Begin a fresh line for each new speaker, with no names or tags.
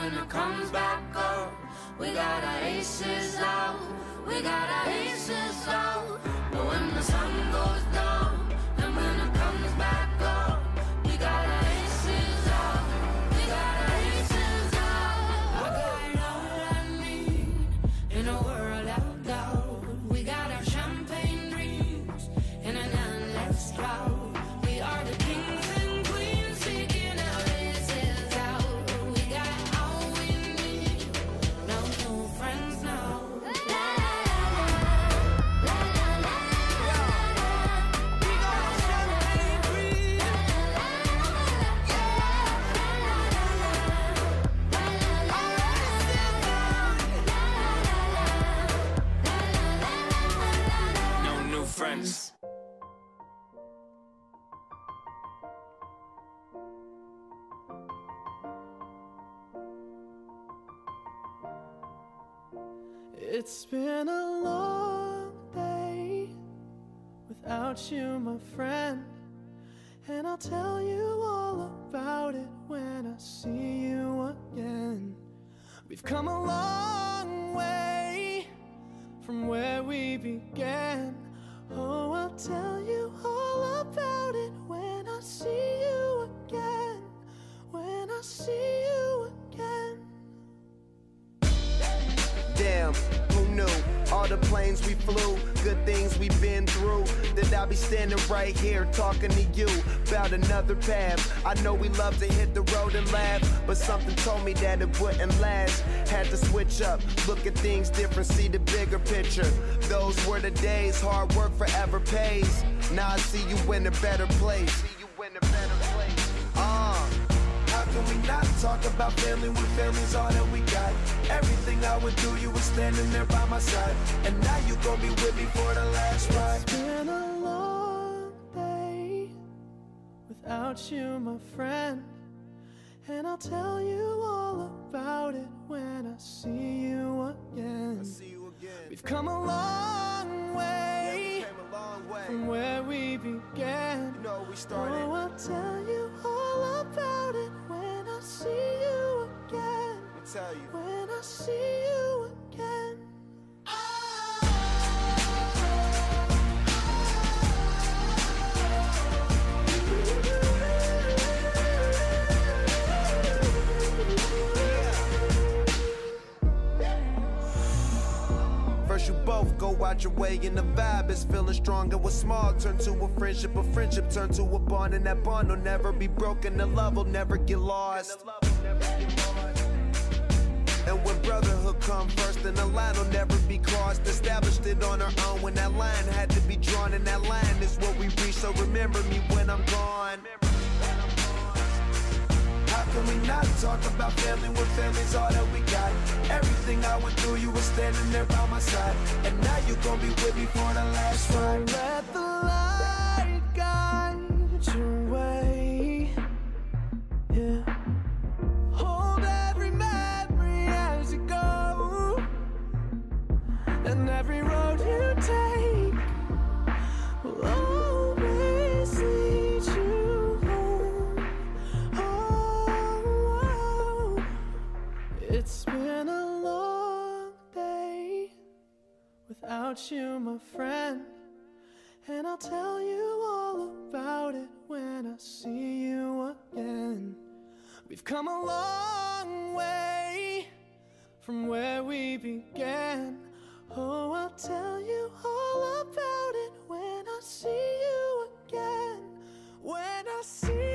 when it comes back up, we got our aces out, we got our aces out. But when the sun goes down, and when it comes back up, we got our aces out, we got our aces out. I got all I need in a world of doubt. We got our champagne dreams in an endless drought. We are the kings and queens taking our aces out. We got all we need, no new friends now. Friends.
It's been a long day without you, my friend, and I'll tell you all about it when I see you again. We've come a long way from where we began. Oh, I'll tell you all about it when I see you again, when I see you again.
Damn, who knew? All the planes we flew, good things we've been through, that I'll be standing right here talking to you about another path. I know we love to hit the road and laugh, but something told me that it wouldn't last. Had to switch up, look at things different, see the bigger picture. Those were the days, hard work forever pays. Now I see you in a better place. How can we not talk about family when family's all that we got? Everything I would do, you were standing there by my side, and now you gon' be with me for the last ride.
It's been a long day without you, my friend, and I'll tell you all about it when I see you again. We've come a long way, from where we began. Oh, I'll tell you all about it when I see you again. When I see you again.
First you both go out your way and the vibe is feeling strong, and what's small turn to a friendship turn to a bond, and that bond will never be broken, the love will never get lost. And when brotherhood come first, then the line will never be crossed. Established it on our own when that line had to be drawn, and that line is what we reach, so remember me when I'm gone. How can we not talk about family when family's all that we got? Everything I went through, you were standing there by my side, and now you gon' be with me for the last ride.
Let the light guide your way, yeah. Hold every memory as you go, and every road you take will always lead you home. Oh, it's been a long day without you, my friend, and I'll tell you all about it when I see you again. We've come a long way from where we began. Oh, I'll tell you all about it when I see you again. When I see